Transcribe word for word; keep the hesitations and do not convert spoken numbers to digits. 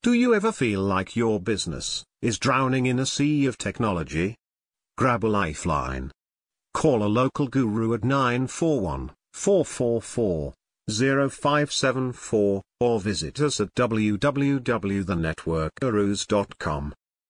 Do you ever feel like your business is drowning in a sea of technology? Grab a lifeline. Call a local guru at nine four one, four four four, zero five seven four, or visit us at w w w dot the network gurus dot com.